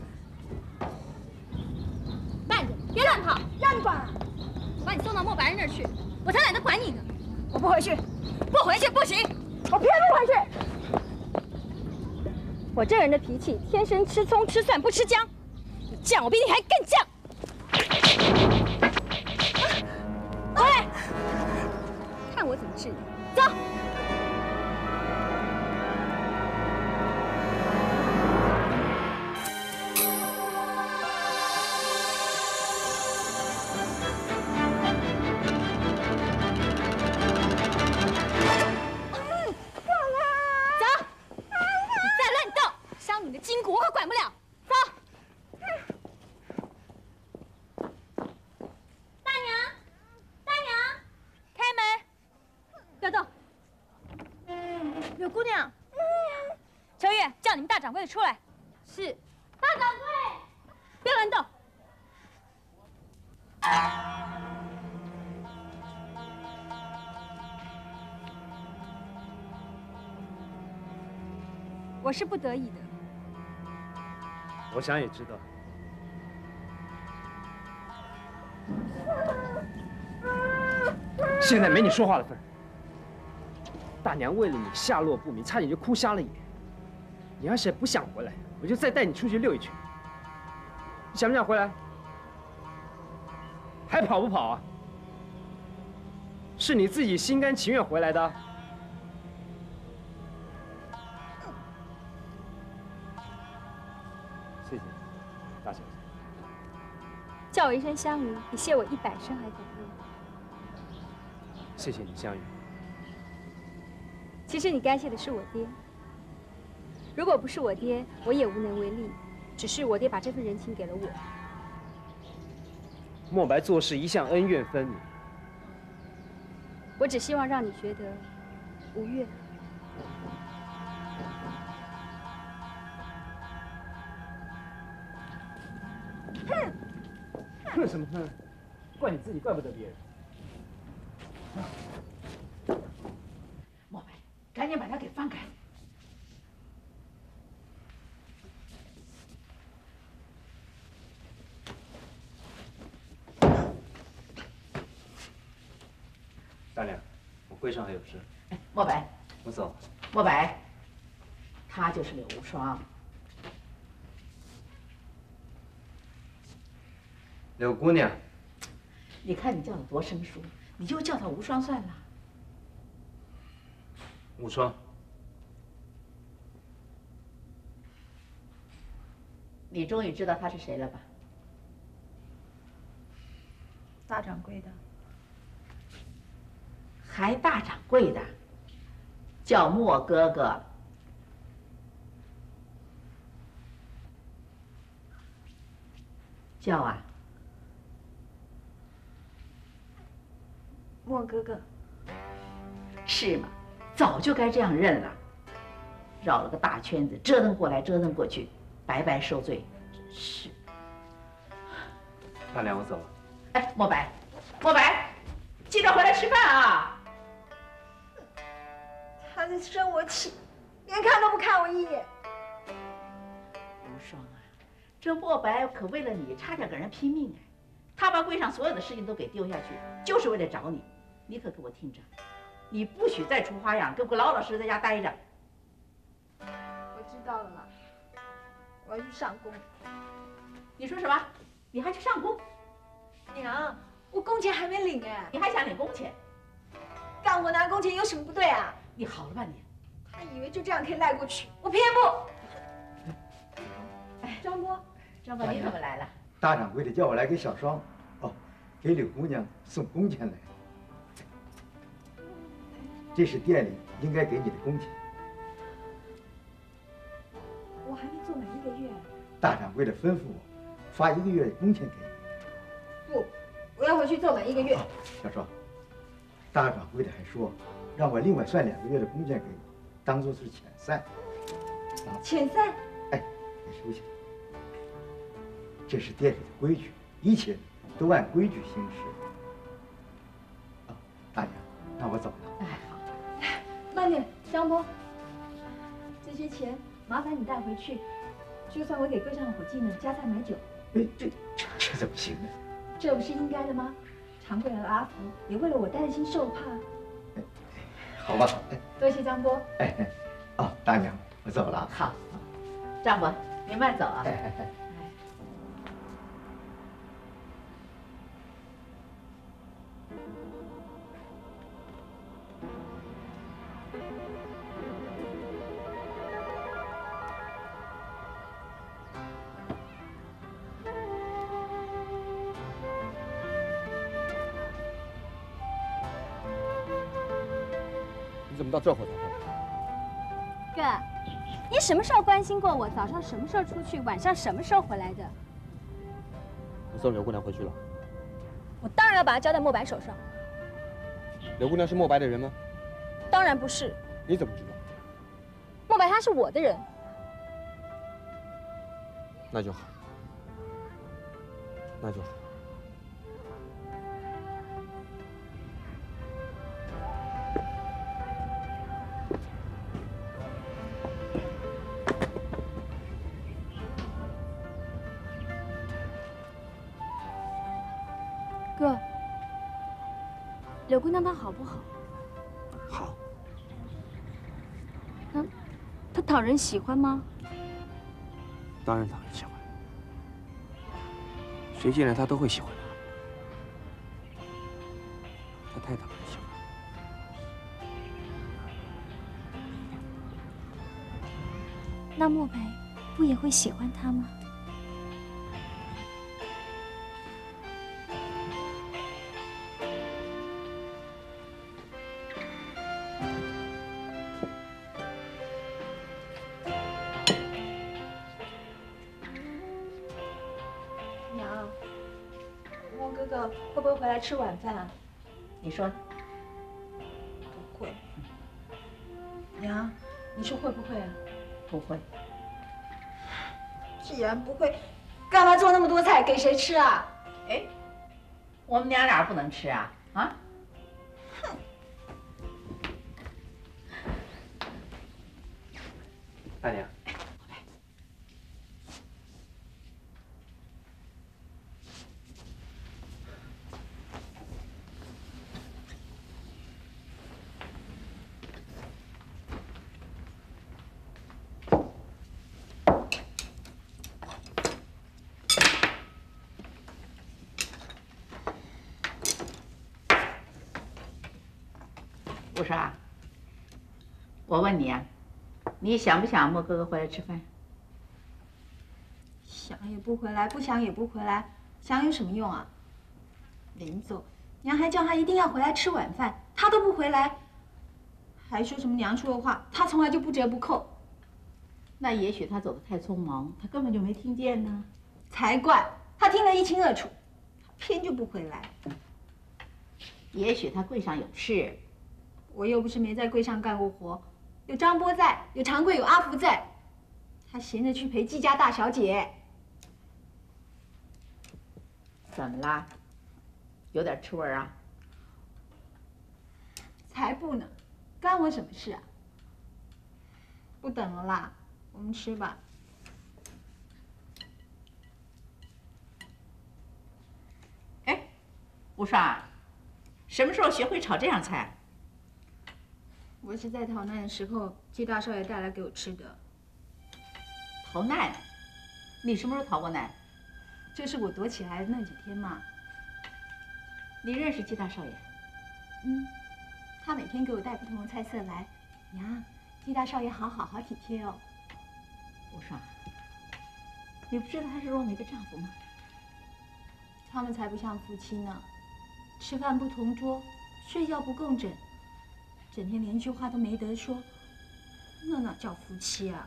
慢着，别乱跑，让你管啊！我把你送到莫白人那儿去，我才懒得管你呢。我不回去，不回去不行，我偏不回去。我这人的脾气，天生吃葱吃蒜不吃姜。你犟，我比你还更犟。回来，看我怎么治你。走。筋骨我可管不了，走。大娘，大娘，开门，不要动。柳姑娘，秋月，叫你们大掌柜的出来。是。大掌柜，不要乱动。我是不得已的。 我想也知道。现在没你说话的份儿。大娘为了你下落不明，差点就哭瞎了眼。你要是不想回来，我就再带你出去溜一圈。你想不想回来？还跑不跑啊？是你自己心甘情愿回来的。谢谢，大小姐。 叫我一声香云，比谢我一百声还感动。 谢谢你，香云。 其实你该谢的是我爹。如果不是我爹，我也无能为力。只是我爹把这份人情给了我。 莫白做事一向恩怨分明。 我只希望让你觉得无怨。 哼！哼什么哼？怪你自己，怪不得别人。 莫白，赶紧把他给放开！ 大娘，我会上还有事。 哎，莫白， 我走。 莫白，她就是柳无双。 柳姑娘， 你看你叫的多生疏，你就叫她无双算了。 无双， 你终于知道她是谁了吧？ 大掌柜的。 还大掌柜的，叫莫哥哥。叫啊， 莫哥哥。 是吗？早就该这样认了。绕了个大圈子，折腾过来折腾过去，白白受罪，真是。 大娘，我走了。 哎，莫白，莫白，记得回来吃饭啊！ 他在生我气，连看都不看我一眼。 无双啊，这莫白可为了你差点跟人拼命哎！他把柜上所有的事情都给丢下去，就是为了找你。你可给我听着，你不许再出花样，给我老老实实在家待着。 我知道了嘛，我要去上工。 你说什么？你还去上工？ 娘，我工钱还没领哎。 你还想领工钱？ 干活拿工钱有什么不对啊？ 你好了吧你？ 他以为就这样可以赖过去，我偏不。哎，张波， 张波，你怎么来了？ 大掌柜的叫我来给小双，哦，给柳姑娘送工钱来。这是店里应该给你的工钱。 我还没做满一个月。 大掌柜的吩咐我，发一个月的工钱给你。 不，我要回去做满一个月。 哦、小双，大掌柜的还说，让我另外算两个月的工钱给你，当做是遣散。啊， 遣散？ 哎，你收下。这是店里的规矩，一切都按规矩行事。啊，大娘，那我走了。 哎，好。 慢点，张波，这些钱麻烦你带回去，就算我给柜上的伙计们加菜买酒。 哎，这这这怎么行呢？ 这不是应该的吗？常贵和阿福也为了我担心受怕。 好吧， 多谢张波。 哎，哦，大娘，我走了。 好，张伯，你慢走啊。 哎哎哎。 你怎么到这会才回来？哥，你什么时候关心过我？早上什么时候出去？晚上什么时候回来的？ 你送柳姑娘回去了？ 我当然要把她交在莫白手上。 柳姑娘是莫白的人吗？ 当然不是。 你怎么知道？ 莫白他是我的人。 那就好，那就好。 哥，柳姑娘她好不好？ 好。 那她讨人喜欢吗？ 当然讨人喜欢，谁见了她都会喜欢她。她太讨人喜欢。 那漠北不也会喜欢她吗？ 娘，莫哥哥会不会回来吃晚饭啊？你说呢？不会。娘，你说会不会啊？不会。既然不会，干嘛做那么多菜给谁吃啊？ 哎，我们娘俩不能吃啊？啊？ 哼！ 大娘。 不是啊，我问你啊，你想不想莫哥哥回来吃饭？ 想也不回来，不想也不回来，想有什么用啊？临走，娘还叫他一定要回来吃晚饭，他都不回来，还说什么娘说的话，他从来就不折不扣。 那也许他走得太匆忙，他根本就没听见呢。 才怪，他听得一清二楚，他偏就不回来。 也许他柜上有事。 我又不是没在柜上干过活，有张波在，有长贵，有阿福在，他闲着去陪季家大小姐。 怎么啦？有点吃味儿啊？ 才不呢，干我什么事啊？不等了啦，我们吃吧。 哎，吴双，什么时候学会炒这样菜？ 我是在逃难的时候，季大少爷带来给我吃的。 逃难？你什么时候逃过难？ 就是我躲起来的那几天嘛。 你认识季大少爷？ 嗯，他每天给我带不同的菜色来。娘，季大少爷好好好体贴哦。 吴双，你不知道他是若梅的丈夫吗？ 他们才不像夫妻呢，吃饭不同桌，睡觉不共枕。整天连句话都没得说，那哪叫夫妻啊？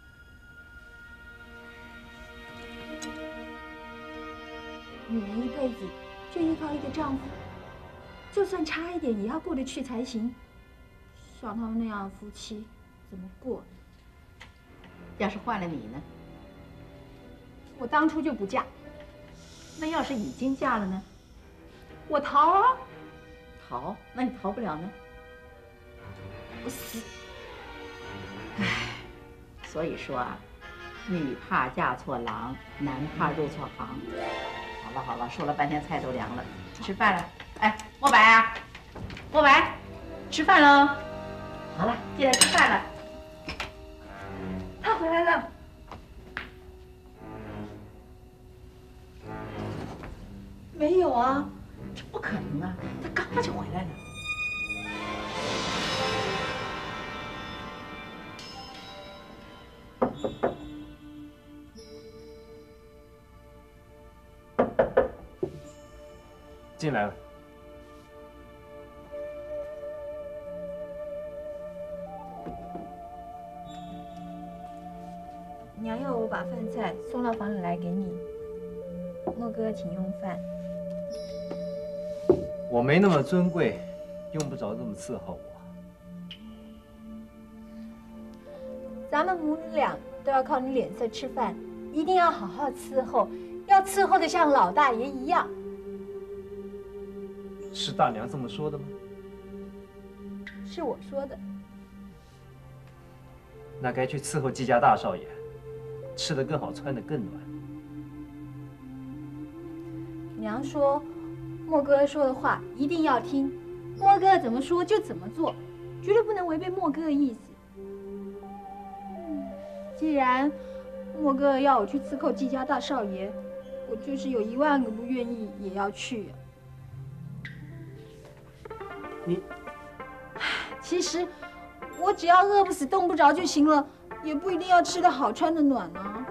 女人一辈子就依靠一个丈夫，就算差一点也要过得去才行。像他们那样的夫妻，怎么过呢？ 要是换了你呢？ 我当初就不嫁。 那要是已经嫁了呢？ 我逃啊！ 逃？那你逃不了呢？ 我死！ 唉，所以说啊，女怕嫁错郎，男怕入错行。好了好了，说了半天菜都凉了，吃饭了。哎，莫白啊，莫白，吃饭喽！好了，进来吃饭了。 他回来了。没有啊， 这不可能啊，他刚刚就回来了。 进来了。 娘要我把饭菜送到房里来给你，莫哥请用饭。 我没那么尊贵，用不着这么伺候我。 咱们母女俩都要靠你脸色吃饭，一定要好好伺候，要伺候的像老大爷一样。 是大娘这么说的吗？ 是我说的。 那该去伺候季家大少爷，吃得更好，穿得更暖。 娘说， 莫哥说的话一定要听，莫哥怎么说就怎么做，绝对不能违背莫哥的意思。既然莫哥要我去伺候季家大少爷，我就是有一万个不愿意也要去。 你， 其实我只要饿不死、冻不着就行了，也不一定要吃得好、穿得暖啊。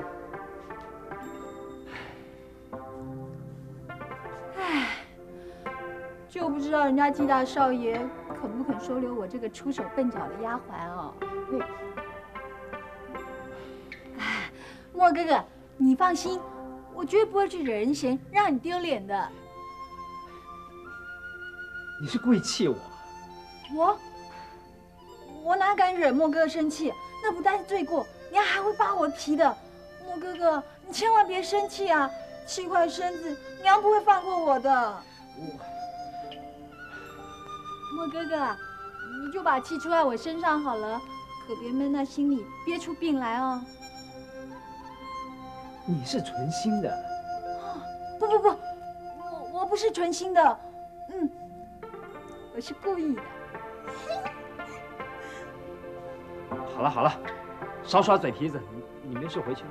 唉，就不知道人家季大少爷肯不肯收留我这个出手笨脚的丫鬟哦。你，唉，莫哥哥，你放心，我绝不会去惹人嫌，让你丢脸的。 你是故意气我？ 我，我哪敢惹莫哥哥生气？那不但是罪过，你还会扒我皮的。莫哥哥，你千万别生气啊！气坏身子，娘不会放过我的。莫哥哥，你就把气出在我身上好了，可别闷在心里，憋出病来哦。 你是存心的？ 不不不，我我不是存心的，嗯，我是故意的。 好了好了，少耍嘴皮子，你你没事回去。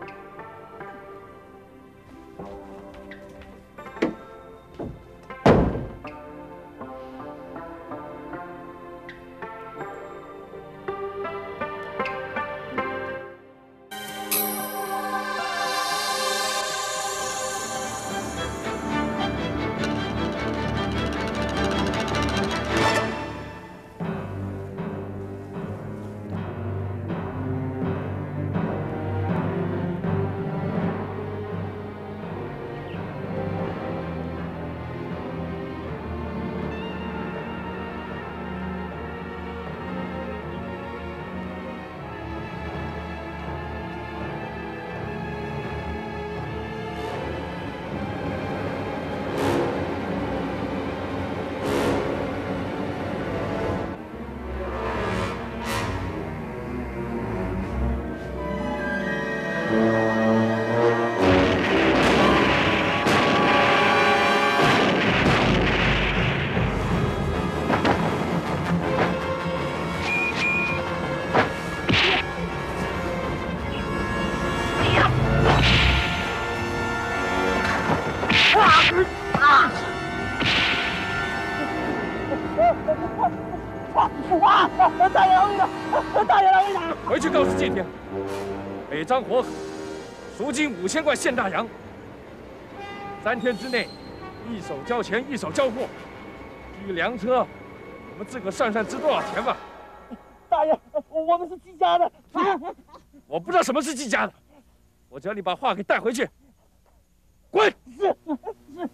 大爷饶命啊！大爷饶命啊！回去告诉祭天，每张活河赎金五千块现大洋，三天之内一手交钱一手交货。至于粮车，我们自个算算值多少钱吧。大爷，我们是季家的。我不知道什么是季家的，我只要你把话给带回去。滚！是是。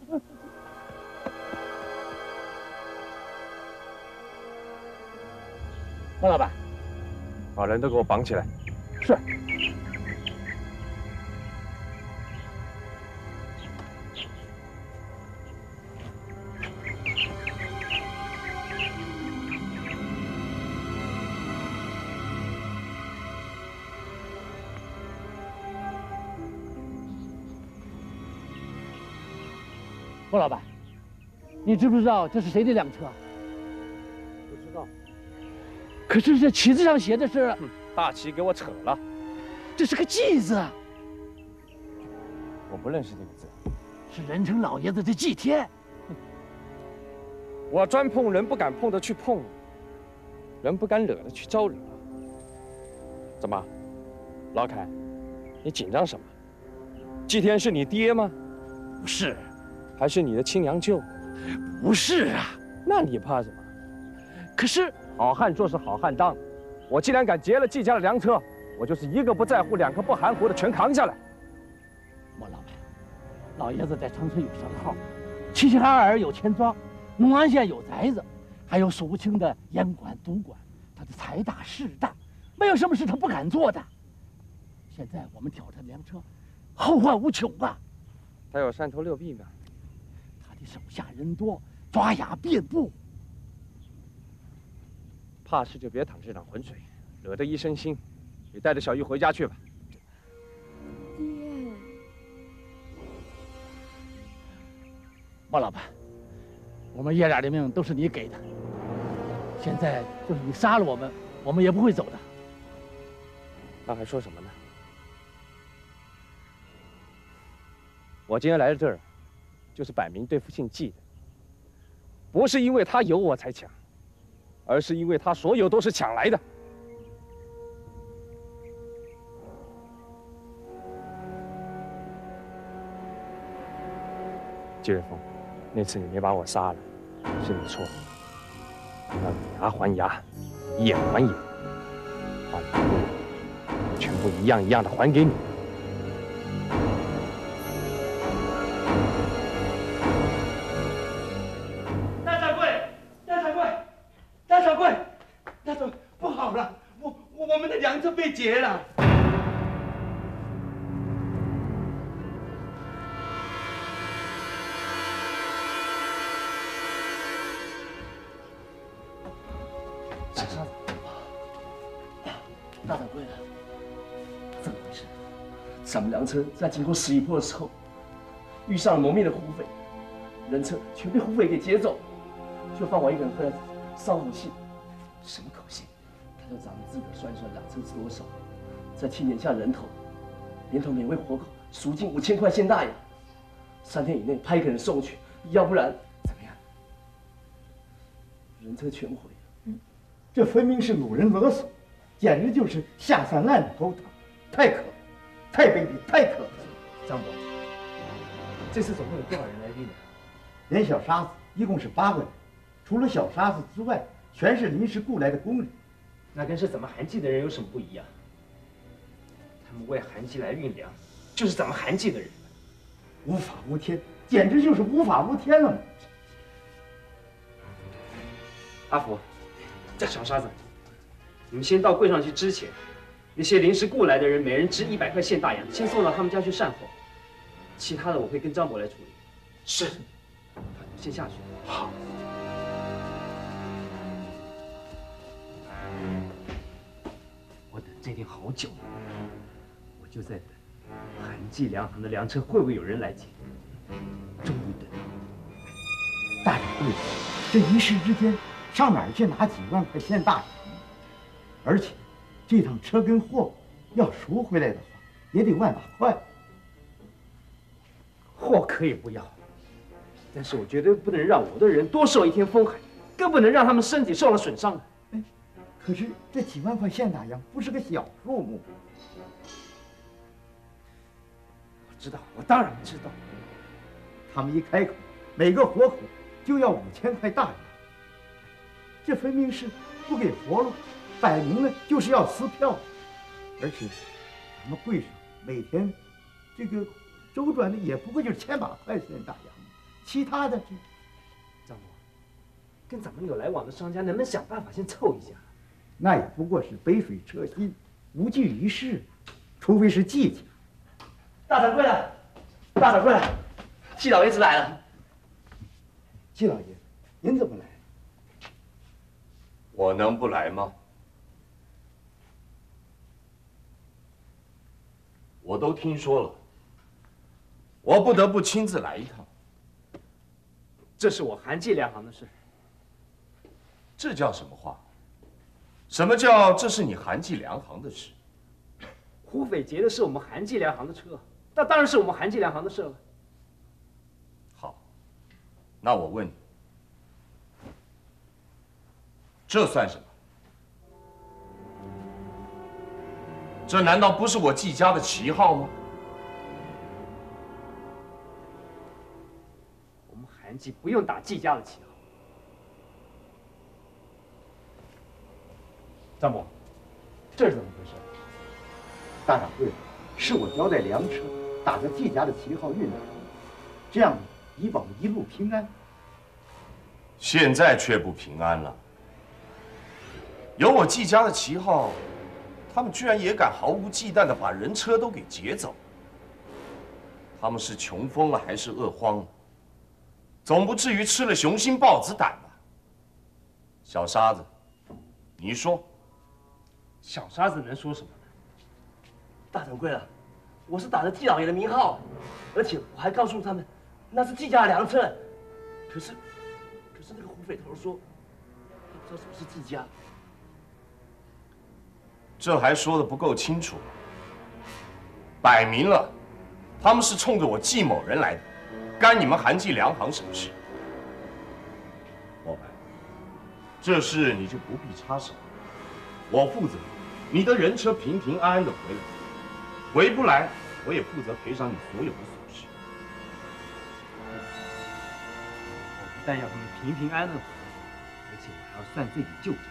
莫老板，把人都给我绑起来。是。 莫老板，你知不知道这是谁的辆车？ 不知道。 可是这旗子上写的是…… 大旗给我扯了， 这是个祭字。 我不认识这个字。 是人称老爷子的祭天。 我专碰人不敢碰的去碰，人不敢惹的去招惹。怎么，老凯，你紧张什么？祭天是你爹吗？ 不是。 还是你的亲娘舅？ 不是啊。 那你怕什么？ 可是好汉做事好汉当，我既然敢劫了季家的粮车，我就是一个不在乎，两个不含糊的全扛下来。 莫老板，老爷子在长春有商号，齐齐哈尔有钱庄，农安县有宅子，还有数不清的烟馆、赌馆，他的财大势大，没有什么事他不敢做的。现在我们挑他粮车，后患无穷啊！ 他有三头六臂吗？ 他的手下人多，爪牙遍布。 怕是就别淌这场浑水，惹得一身腥。你带着小玉回家去吧。 爹， 莫老板，我们爷俩的命都是你给的，现在就是你杀了我们，我们也不会走的。 那还说什么呢？我今天来到这儿，就是摆明对付姓季的，不是因为他有我才抢，而是因为他所有都是抢来的。季瑞峰，那次你没把我杀了，是你错了。要你牙还牙，眼还眼，把你的路全部一样一样的还给你。 大掌柜，大掌柜，大掌柜，大掌柜，不好了，我我我们的粮车被劫了。 大掌柜的，怎么回事？咱们粮车在经过十一坡的时候，遇上了蒙面的胡匪，人车全被胡匪给劫走，就放我一个人回来捎口信。什么口信？他说咱们自个算一算粮车是多少，再清点下人头，连同免费活口，赎金五千块现大洋，三天以内派一个人送去，要不然怎么样？人车全毁了。 嗯，这分明是掳人勒索。简直就是下三滥的勾当，太可恶，太卑鄙，太可恶了！ 张伯，这次总共有多少人来运粮？ 连小沙子一共是八个人，除了小沙子之外，全是临时雇来的工人。 那跟是咱们韩记的人有什么不一样？他们为韩记来运粮，就是咱们韩记的人， 无法无天，简直就是无法无天了嘛！ 阿福，这小沙子。你们先到柜上去支钱，那些临时雇来的人，每人支一百块现大洋，先送到他们家去善后。其他的我会跟张伯来处理。 是， 先下去。 好。 我等这天好久了，我就在等韩记粮行的粮车会不会有人来接。终于等到。 大掌柜，这一时之间上哪儿去拿几万块现大洋？而且，这趟车跟货要赎回来的话，也得万把块。 货可以不要，但是我绝对不能让我的人多受一天风寒，更不能让他们身体受了损伤。 哎，可是这几万块现大洋不是个小数目。 我知道，我当然知道。 他们一开口，每个活口就要五千块大洋，这分明是不给活路。摆明了就是要撕票，而且咱们柜上每天这个周转的也不过就是千把块钱大洋，其他的这…… 张伯，跟咱们有来往的商家，能不能想办法先凑一下？ 那也不过是杯水车薪，无济于事，除非是计较。 大掌柜的，大掌柜的，季老爷子来了。 季老爷，您怎么来？ 我能不来吗？我都听说了，我不得不亲自来一趟。 这是我韩记粮行的事。 这叫什么话？什么叫这是你韩记粮行的事？ 胡匪劫的是我们韩记粮行的车，那当然是我们韩记粮行的事了。 好，那我问你，这算什么？这难道不是我季家的旗号吗？ 我们韩记不用打季家的旗号。 张伯，这是怎么回事？大掌柜，是我交代粮车打着季家的旗号运粮，这样以保一路平安。 现在却不平安了。有我季家的旗号，他们居然也敢毫无忌惮地把人车都给劫走。他们是穷疯了还是饿慌了？总不至于吃了雄心豹子胆吧？小沙子，你说。 小沙子能说什么呢？ 大掌柜的，我是打着季老爷的名号，而且我还告诉他们，那是季家的粮车， 可是，可是那个胡匪头说，他不知道什么是季家。 这还说的不够清楚，摆明了，他们是冲着我季某人来的，干你们韩记粮行什么事？莫白，这事你就不必插手，我负责，你的人车平平安安的回来，回不来，我也负责赔偿你所有的损失。 我不但要他们平平安安的回来，而且我还要算这笔旧账。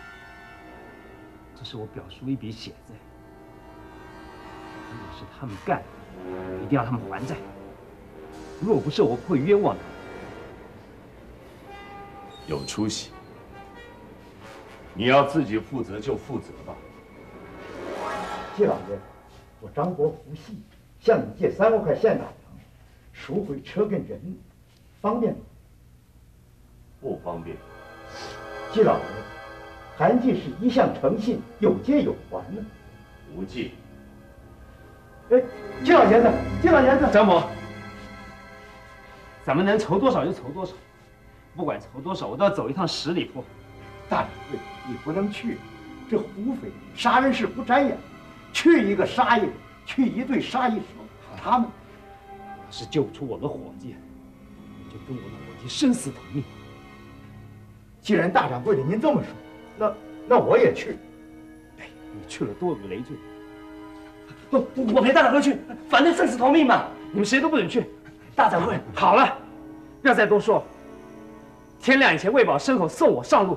这是我表叔一笔血债，如果是他们干的，我一定要他们还债。若不是我不会冤枉他们。 有出息，你要自己负责就负责吧。 季老爷，我张伯服气，向你借三万块现大洋，赎回车跟人，方便吗？ 不方便。 季老爷，韩记是一向诚信，有借有还呢。 无借。 哎，季老爷子，季老爷子， 张伯，咱们能筹多少就筹多少，不管筹多少，我都要走一趟十里坡。 大掌柜，你不能去，这胡匪杀人事不沾眼，去一个杀一个，去一队杀一手，他们要是救出我的伙计，我就跟我的伙计生死同命。 既然大掌柜的您这么说，那那我也去。 哎，你去了多有累赘。 我我陪大掌柜去，反正生死同命嘛。 你们谁都不准去。 大掌柜， 好了，不要再多说。天亮以前喂饱牲口，送我上路。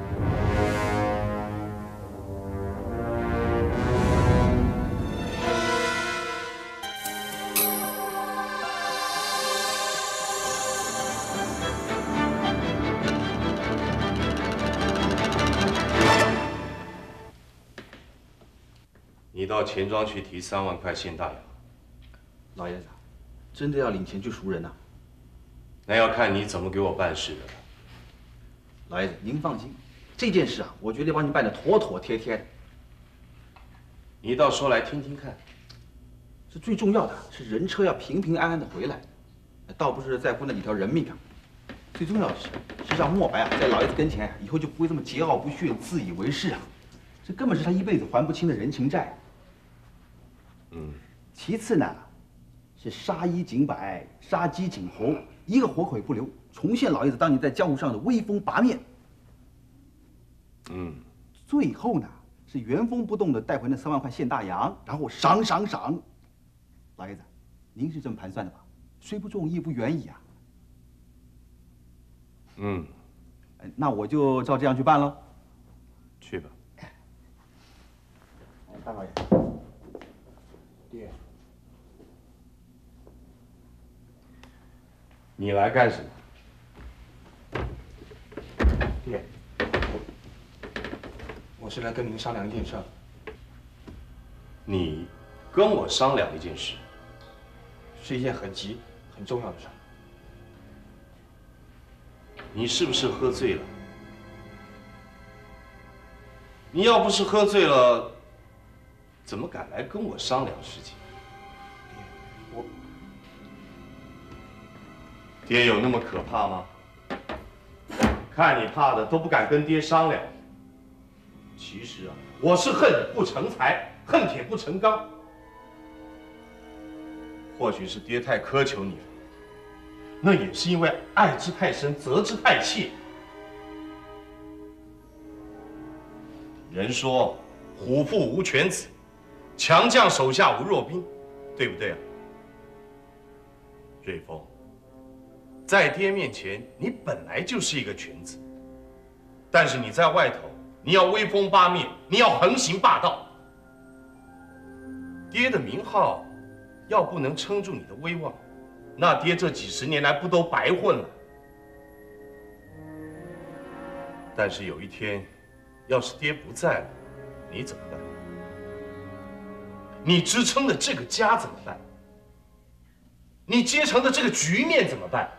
你到钱庄去提三万块现大洋。 老爷子，真的要领钱去赎人呐？ 那要看你怎么给我办事的了。 老爷子，您放心，这件事啊，我绝对帮您办得妥妥帖帖的。 你倒说来听听看。 这最重要的是人车要平平安安的回来，倒不是在乎那几条人命啊。最重要的是，是让莫白啊，在老爷子跟前以后就不会这么桀骜不驯、自以为是啊。这根本是他一辈子还不清的人情债。 嗯。 其次呢，是杀一儆百，杀鸡儆猴，一个活口也不留，重现老爷子当年在江湖上的威风拔面。 嗯。 最后呢，是原封不动的带回那三万块现大洋，然后赏赏赏。老爷子，您是这么盘算的吧？虽不中，亦不远矣啊。 嗯。 那我就照这样去办喽。 去吧。 大老爷， 爹，你来干什么？ 爹，我我是来跟您商量一件事。 你跟我商量一件事， 是一件很急、很重要的事。 你是不是喝醉了？你要不是喝醉了，怎么敢来跟我商量事情？ 我爹有那么可怕吗？看你怕的都不敢跟爹商量。其实啊，我是恨你不成才，恨铁不成钢。或许是爹太苛求你了，那也是因为爱之太深，责之太切。人说虎父无犬子，强将手下无弱兵，对不对啊？瑞丰，在爹面前，你本来就是一个犬子，但是你在外头，你要威风八面，你要横行霸道。爹的名号要不能撑住你的威望，那爹这几十年来不都白混了？但是有一天，要是爹不在了，你怎么办？你支撑的这个家怎么办？你结成的这个局面怎么办？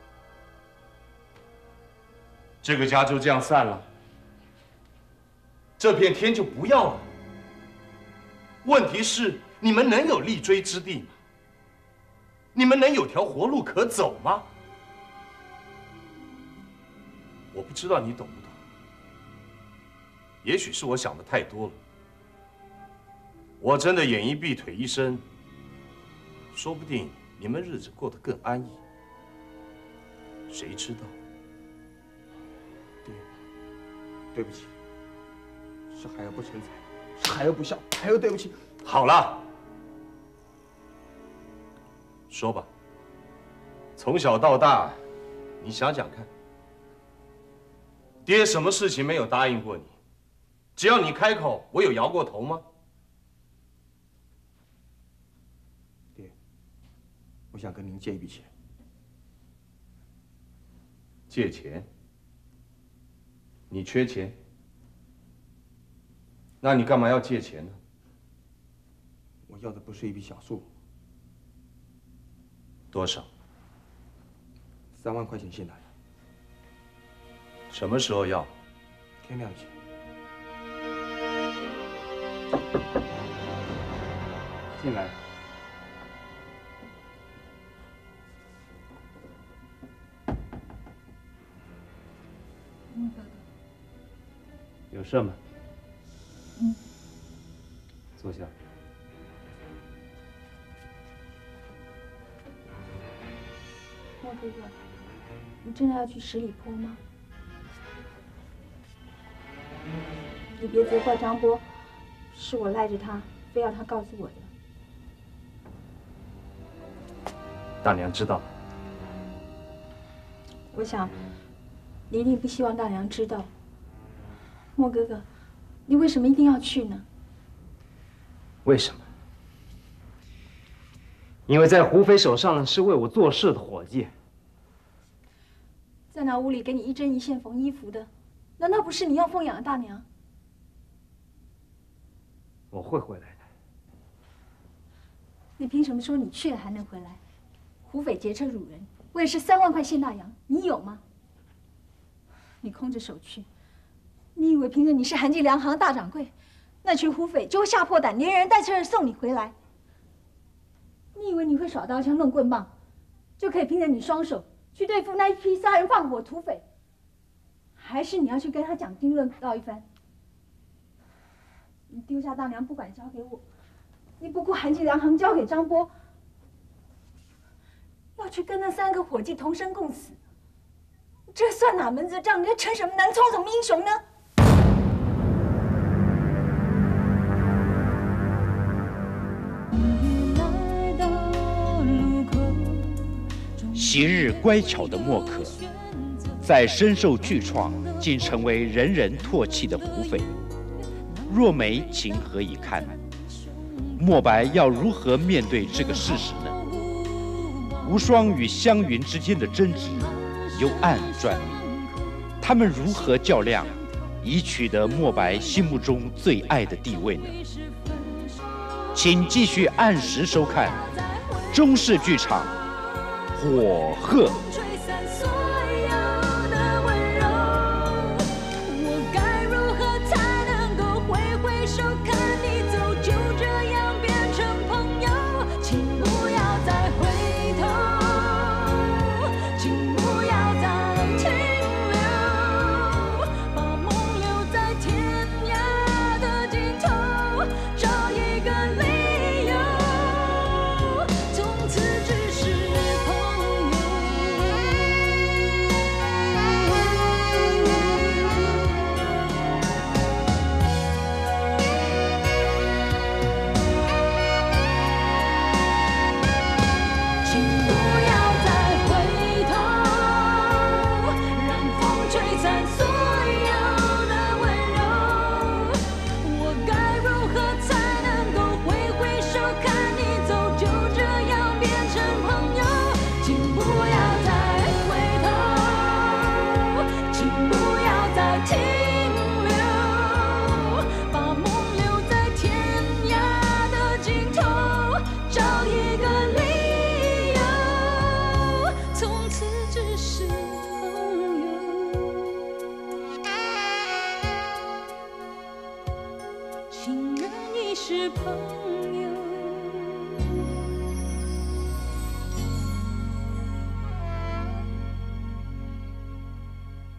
这个家就这样散了，这片天就不要了。问题是，你们能有立锥之地吗？你们能有条活路可走吗？ 我不知道你懂不懂。也许是我想的太多了。我真的演一闭腿一生，说不定你们日子过得更安逸。谁知道？ 爹，对不起，是孩儿不成才，是孩儿不孝，孩儿对不起。 好了，说吧。从小到大，你想想看，爹什么事情没有答应过你？只要你开口，我有摇过头吗？ 爹，我想跟您借一笔钱。 借钱？你缺钱？那你干嘛要借钱呢？ 我要的不是一笔小数。 多少？ 三万块钱现来。 什么时候要？ 天亮前。进来。 莫哥哥。 有事吗？ 嗯。 坐下。 莫哥哥，你真的要去十里坡吗？你别责怪张波，是我赖着他，非要他告诉我的。 大娘知道。 我想，你一定不希望大娘知道。莫哥哥，你为什么一定要去呢？ 为什么？因为在胡斐手上是为我做事的伙计。 在那屋里给你一针一线缝衣服的，难道不是你要奉养的大娘？ 我会回来的。 你凭什么说你去了还能回来？胡斐劫车辱人，为的是三万块现大洋，你有吗？你空着手去，你以为凭着你是韩记粮行大掌柜，那群胡匪就会吓破胆，连人带车的送你回来？你以为你会耍刀枪弄棍棒，就可以凭着你双手去对付那一批杀人放火土匪？还是你要去跟他讲经论道一番？你丢下大娘不管交给我，你不顾韩记粮行交给张波，要去跟那三个伙计同生共死，这算哪门子仗？你这成什么能冲什么英雄呢？ 昔日乖巧的莫可，在身受巨创，竟成为人人唾弃的胡匪。若梅情何以堪？莫白要如何面对这个事实呢？无双与湘云之间的争执由暗转明，他们如何较量，以取得莫白心目中最爱的地位呢？请继续按时收看中视剧场《火鹤》。 是朋友。